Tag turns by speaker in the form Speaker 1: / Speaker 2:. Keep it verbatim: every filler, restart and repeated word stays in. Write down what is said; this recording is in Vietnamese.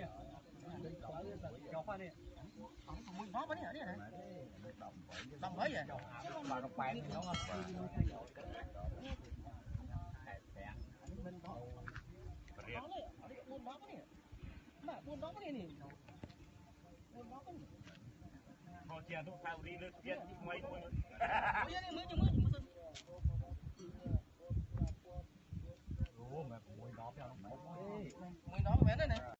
Speaker 1: cho khoa đi mùi nó cái này này đồng mấy vậy bà đồng bàn đúng không buôn đó cái này mà buôn đó cái này buôn đó cái này họ chia thuốc thao đi lên chia mấy mới mới mới mới Ủa mà mùi đó phải không? Mùi đó cái bé này này.